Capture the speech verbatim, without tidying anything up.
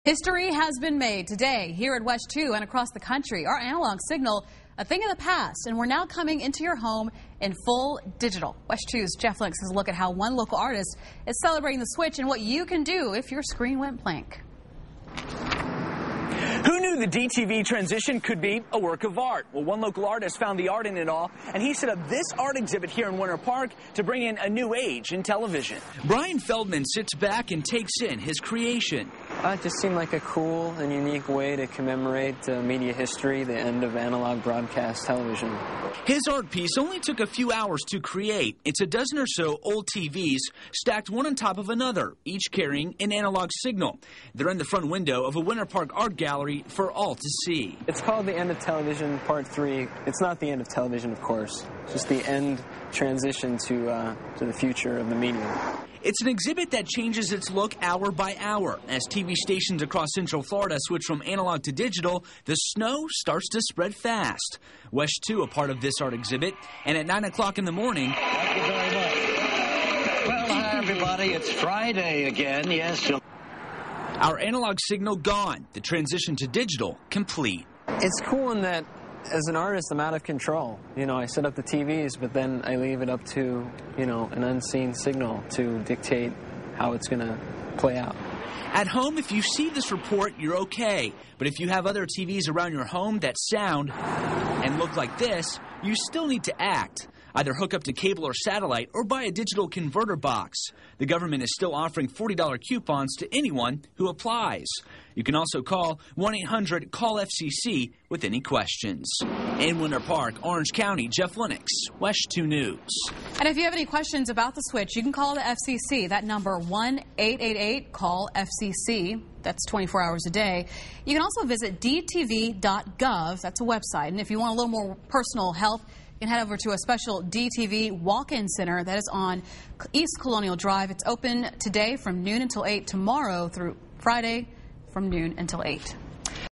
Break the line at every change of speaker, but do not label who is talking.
History has been made today here at WESH two and across the country. Our analog signal, a thing of the past, and we're now coming into your home in full digital. WESH two's Jeff Links has a look at how one local artist is celebrating the switch and what you can do if your screen went blank.
Who knew the D T V transition could be a work of art? Well, one local artist found the art in it all, and he set up this art exhibit here in Winter Park to bring in a new age in television.
Brian Feldman sits back and takes in his creation.
Uh, it just seemed like a cool and unique way to commemorate uh, media history, the end of analog broadcast television.
His art piece only took a few hours to create. It's a dozen or so old T Vs stacked one on top of another, each carrying an analog signal. They're in the front window of a Winter Park art gallery for all to see.
It's called The End of Television, Part three. It's not the end of television, of course. It's just the end transition to, uh, to the future of the medium.
It's an exhibit that changes its look hour by hour. As T V stations across Central Florida switch from analog to digital, the snow starts to spread fast. WESH two, a part of this art exhibit, and at nine o'clock in the morning...
Thank you very much. Well, hi, everybody. It's Friday again. Yes.
Our analog signal gone. The transition to digital complete.
It's cool in that, as an artist, I'm out of control. You know, I set up the T Vs, but then I leave it up to, you know, an unseen signal to dictate how it's going to play out.
At home, if you see this report, you're okay. But if you have other T Vs around your home that sound and look like this, you still need to act. Either hook up to cable or satellite or buy a digital converter box. The government is still offering forty dollar coupons to anyone who applies. You can also call one eight hundred call F C C with any questions. In Winter Park, Orange County, Jeff Links, WESH two News.
And if you have any questions about the switch, you can call the F C C. That number, one eight eight eight call F C C. That's twenty-four hours a day. You can also visit D T V dot gov. That's a website. And if you want a little more personal help, you can head over to a special D T V walk-in center that is on East Colonial Drive. It's open today from noon until eight, tomorrow through Friday from noon until eight.